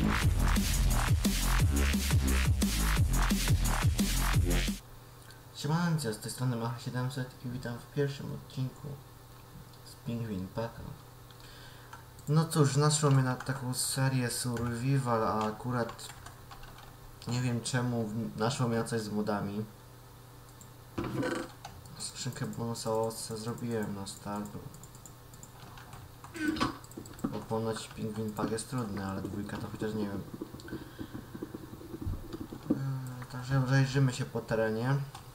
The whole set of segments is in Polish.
Siemancio, z tej strony Macha700 i witam w pierwszym odcinku z Penguin Packa. No cóż, naszło mnie na taką serię survival, a akurat nie wiem czemu naszło mnie na coś z modami. Skrzynkę bonusową zrobiłem na start, bo ponoć Penguin Pack jest trudny, ale dwójka to chociaż nie wiem. Także zajrzymy się po terenie.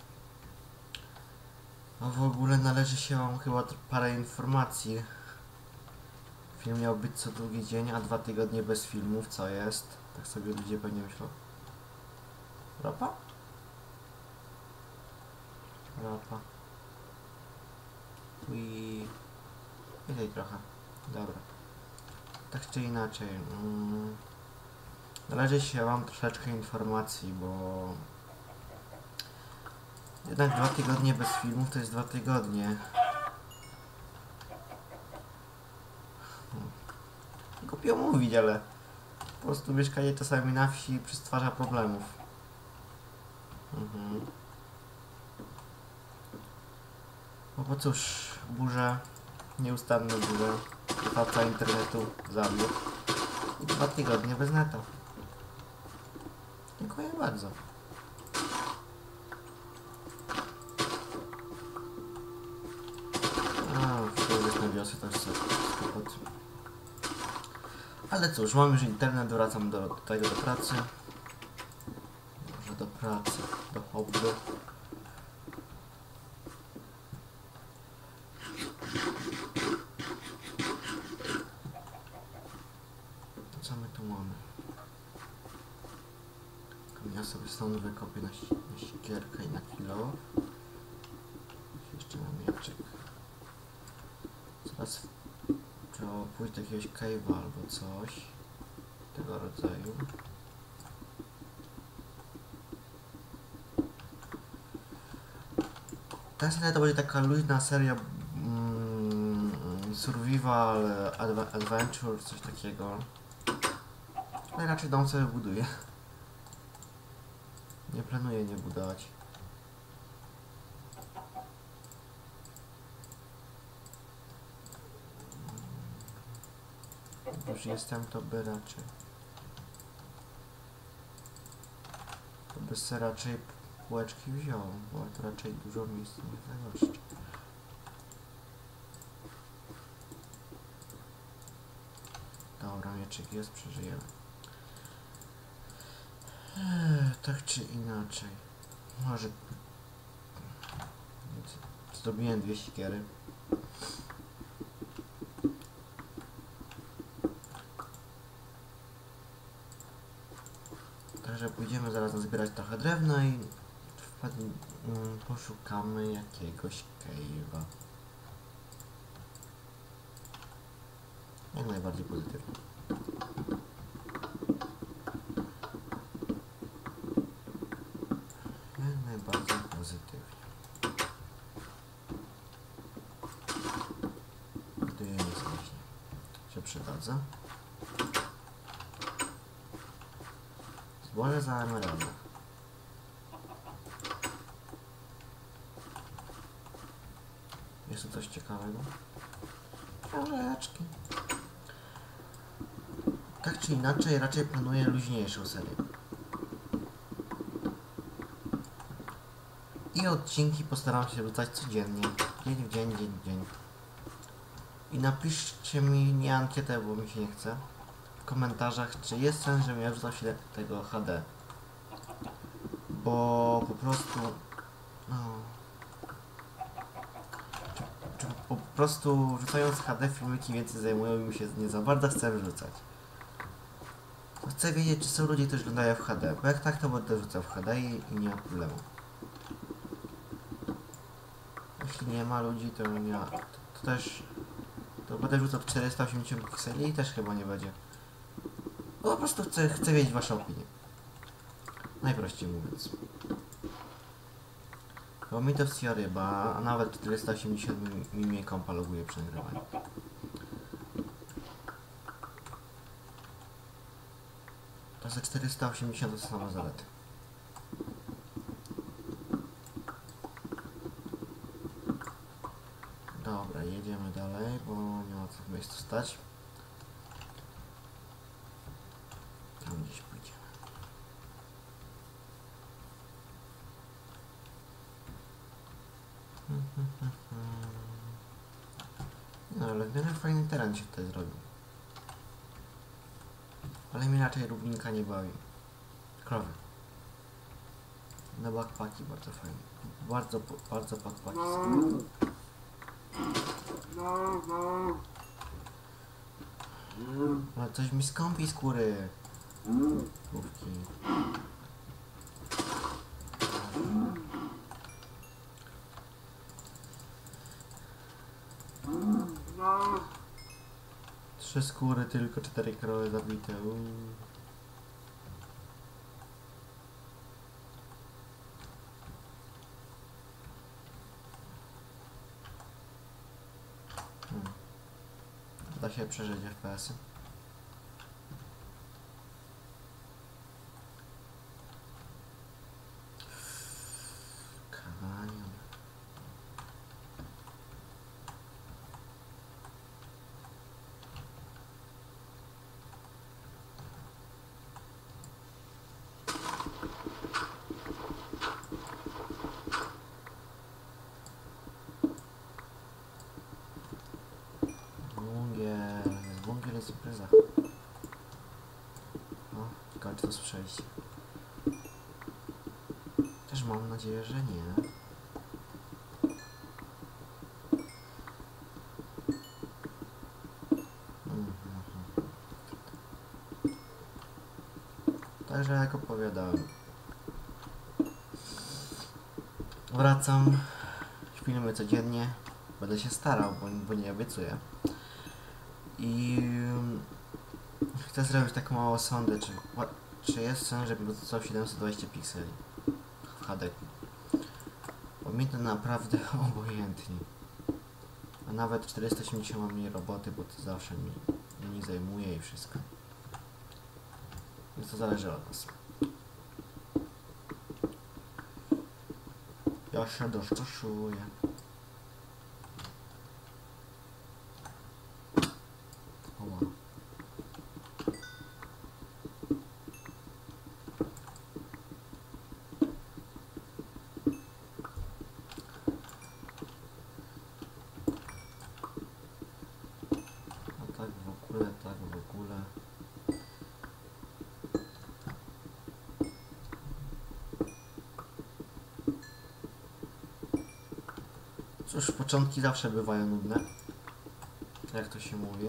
A w ogóle należy się wam chyba parę informacji. Film miał być co drugi dzień, a 2 tygodnie bez filmów, co jest? Tak sobie ludzie pewnie myślą. Ropa? Ropa. I tutaj trochę. Dobra. Tak czy inaczej. Należy się wam troszeczkę informacji, bo jednak 2 tygodnie bez filmów to jest 2 tygodnie. Głupio mówić, ale po prostu mieszkanie czasami na wsi stwarza problemów. No bo cóż, burze, nieustanne burze, wpadca internetu zabił i 2 tygodnie bez neta. Dziękuję bardzo. W wiosny to jest kłopot. Ale cóż, mam już internet, wracam do pracy. Może do pracy, do hobby. Co my tu mamy? Ja sobie stąd wykopię na siekierkę i na kilo. Jeszcze mam mieczek. Zaraz trzeba pójść do jakiegoś cave'a albo coś tego rodzaju. Ta seria to będzie taka luźna seria survival, adventure, coś takiego. Ale raczej dom sobie buduję. Nie planuję nie budować. Już jestem, to by raczej. To by se raczej półeczki wziął, bo to raczej dużo miejsca nie zagoszczy. Dobra, mieczyk jest, przeżyjemy. Tak czy inaczej. Może... Zrobiłem 2 siekiery. Także pójdziemy zaraz nazbierać trochę drewna i poszukamy jakiegoś cave'a. Jak najbardziej pozytywnie. Jak najbardziej pozytywnie. Gdy nie zniśnie. Się przydadzę. Zboże za emeraldę. Jest tu coś ciekawego? Książeczki. Tak czy inaczej, raczej planuję luźniejszą serię. I odcinki postaram się wrzucać codziennie. Dzień w dzień, dzień w dzień. I napiszcie mi, nie ankietę, bo mi się nie chce, w komentarzach, czy jest sens, żebym ja wrzucał się tego HD. Bo po prostu... No, po prostu wrzucając HD filmiki więcej zajmują i mi się nie za bardzo chcę wrzucać. Chcę wiedzieć, czy są ludzie, którzy oglądają w HD, bo jak tak, to będę wrzucał w HD i nie ma problemu. Jeśli nie ma ludzi, to nie ma, to też... To będę wrzucał 480 pikseli i też chyba nie będzie. No po prostu chcę wiedzieć waszą opinię. Najprościej mówiąc. Bo mi to wsija ryba, a nawet 480 mi mnie kompa loguje przy nagrywaniu. To za 480 to same zalety. Dobra, jedziemy dalej, bo nie ma co w miejscu stać. Tam gdzieś pójdziemy. No ale w miarę fajny teren się tutaj zrobił. Ale mnie raczej równinka nie bawi. Krowy. Na backpacki bardzo fajnie. Bardzo backpacki. Ale coś mi skąpi skóry. Główki. Trzy skóry, tylko 4 krowy zabite. Da się przeżyć FPS-y. Kanion. Bungiel jest impreza. No, ciekawe czy to słyszeliście. Też mam nadzieję, że nie. Także jak opowiadałem, wracam, filmy codziennie, będę się starał, bo nie obiecuję. I chcę zrobić taką małą sondę, czy jest sens, żeby dostał 720 pikseli w HD. Bo mi to naprawdę obojętnie. A nawet 480 mam mniej roboty, bo to zawsze mi zajmuje i wszystko. Więc to zależy od nas. Ja się dostosuję. Oła. A tak w ogóle, tak w ogóle. Cóż, początki zawsze bywają nudne, jak to się mówi.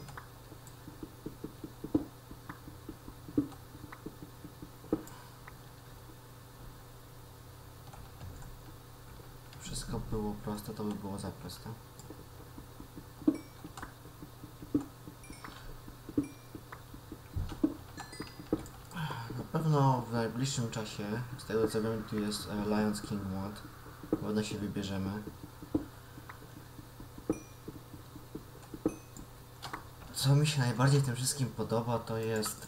Wszystko było proste, to by było za proste. Na pewno w najbliższym czasie, z tego co wiem, tu jest Lions King mod. Pewno się wybierzemy. Co mi się najbardziej w tym wszystkim podoba, to jest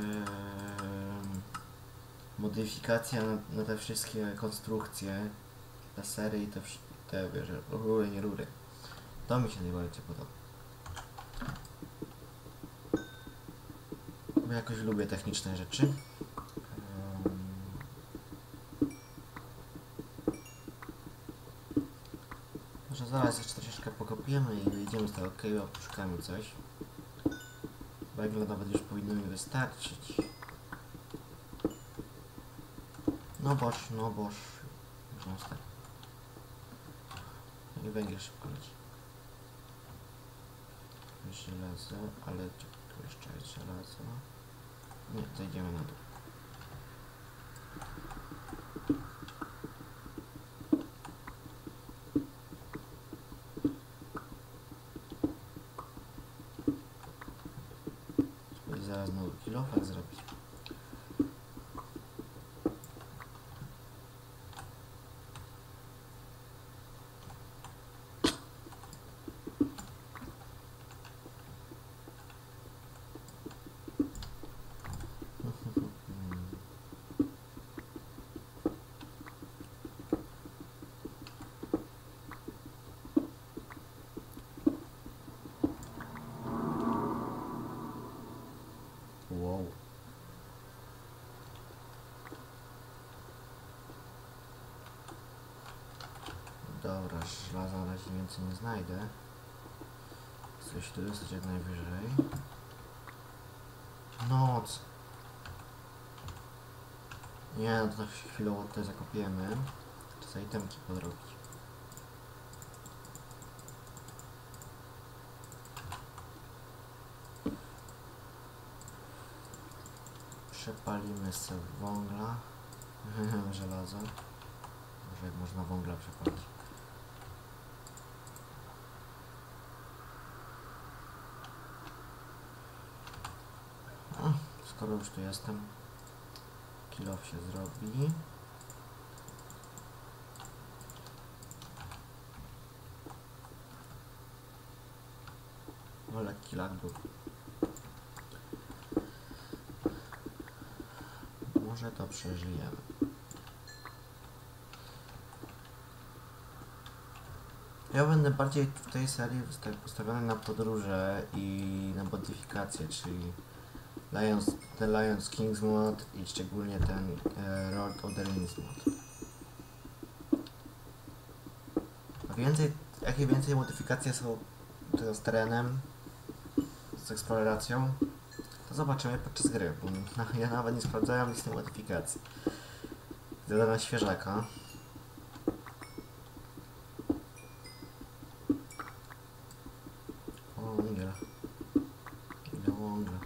modyfikacja na te wszystkie konstrukcje, lasery i te wiesz, rury, nie rury. To mi się najbardziej podoba. Bo jakoś lubię techniczne rzeczy. Może zaraz jeszcze troszeczkę pokopiemy i wyjdziemy z tego cave'a, poszukamy coś. Węgla nawet już powinno mi wystarczyć. No boż. Można tak. I węgiel szybko leci. Żelazo, ale tu jeszcze jest żelazo. Nie, zejdziemy na dół. I zaraz nowy kilofak zrobić. Wow. Dobra, żelaza na razie więcej nie znajdę. Chcę się tu dostać jak najwyżej. Noc! Nie, no to tak chwilowo tutaj zakopiemy. Trzeba itemki podrobić. Przepalimy sobie węgla. Żelazo. Może jak można węgla przepalić. Skoro już tu jestem, kill off się zrobi. O, lekki lag był. Może to przeżyjemy. Ja będę bardziej w tej serii ustawiony na podróże i na modyfikacje, czyli ten Lions Kings mod i szczególnie ten Lord of the Rings mod. Jakie więcej modyfikacje są z terenem, z eksploracją, to zobaczymy podczas gry, bo ja nawet nie sprawdzałem listy modyfikacji. Zadana świeżaka. O, węgiel. Ile węgla.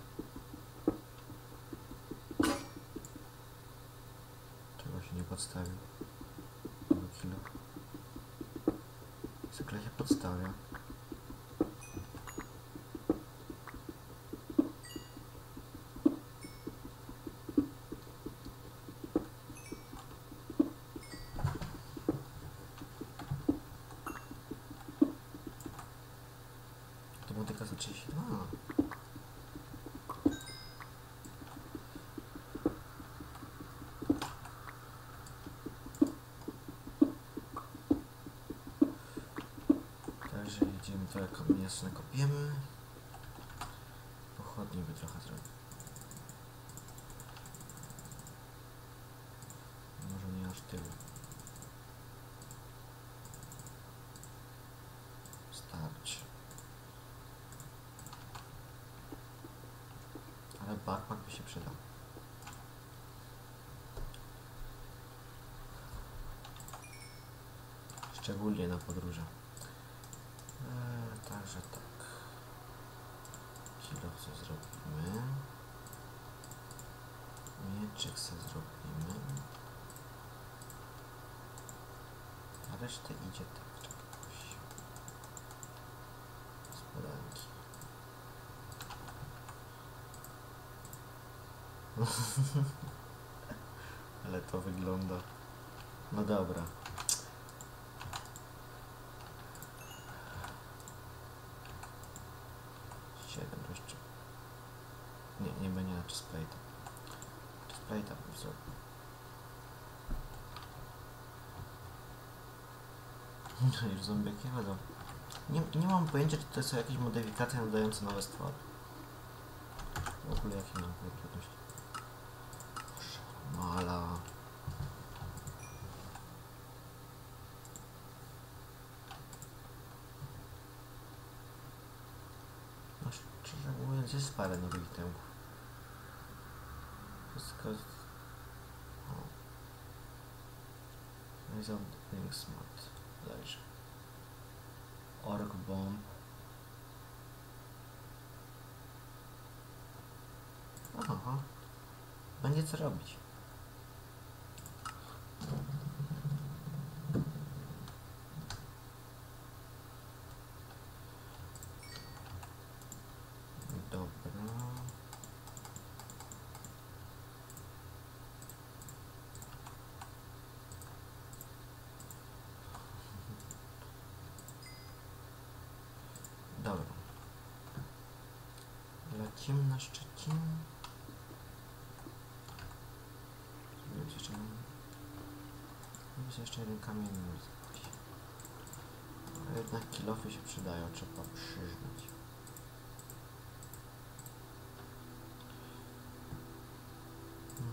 Czego się nie podstawił? Kilo. Zwykle się podstawia. To było tylko 32. Także idziemy trochę jeszcze nakopiemy. Pochodnie by trochę zrobić. Może nie aż tyle. Starczy. Ale backpack by się przydał. Szczególnie na podróże. Także tak. Kilo co zrobimy. Mieczyk co zrobimy. A resztę idzie tak jakoś. Spodanki. Ale to wygląda. No dobra. Jeszcze. Nie będzie na chestplate'a. Chestplate'a bym zrobił. Już zombiaki chodzą. Nie mam pojęcia, czy to są jakieś modyfikacje nadające nowe stwory. W ogóle jakie mam trudności. Mala. No szczerze mówiąc, jest parę nowych temów. Wszystko... Horizon Things mod. Leży. Orc Bomb. Aha. Będzie co robić. Dobra. Dobra. Lecimy na Szczecin. Jest jeszcze jeden kamienny. Ale jednak kilofy się przydają, trzeba przyznać.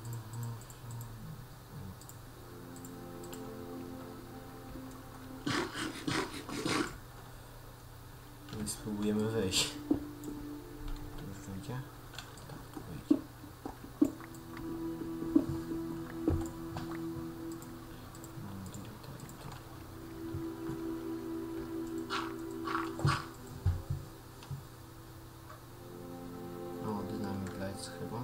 I spróbujemy wyjść. To już wyjdzie? Tak, to wyjdzie. O, Dynamic Lights chyba.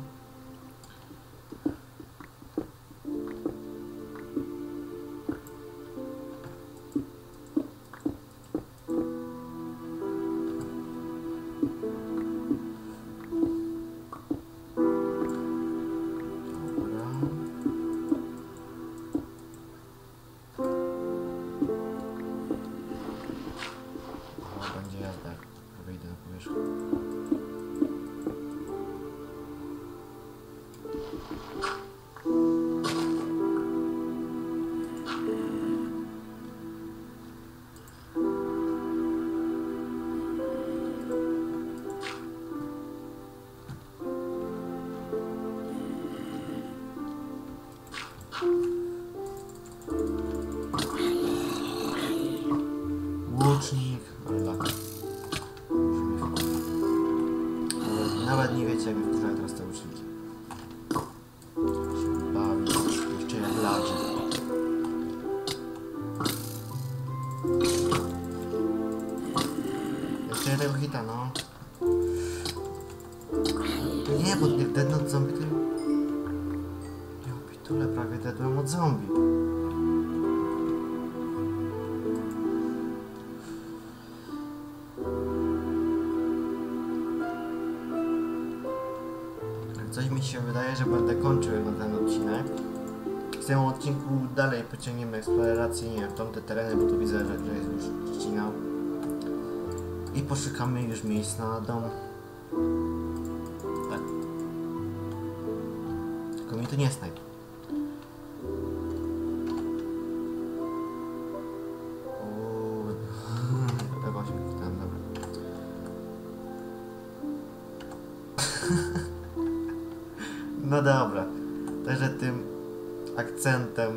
Będzie jazda, jak wyjdę na powierzchnię. Łucznik, ale lata. Nawet nie wiecie, jak mi wkurzają teraz te łuczniki. Się bawi, jeszcze jak ladzie. Jeszcze jednego hita, no. Nie, bo jak deadnął od zombie, to... Ja pitule, prawie deadłem od zombie. Coś mi się wydaje, że będę kończył na ten odcinek. W tym odcinku dalej pociągniemy eksplorację, nie wiem, w tamte tereny, bo tu widzę, że jest już trzcina. I poszukamy już miejsc na dom. Tak. Tylko mi tu nie snajp. Chyba się tam, dobra. No dobra, także tym akcentem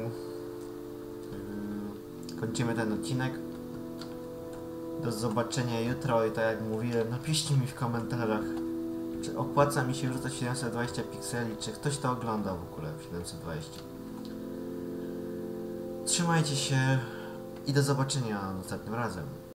kończymy ten odcinek. Do zobaczenia jutro i tak jak mówiłem, napiszcie mi w komentarzach, czy opłaca mi się wrzucać 720 pikseli, czy ktoś to ogląda w ogóle w 720. Trzymajcie się i do zobaczenia następnym razem.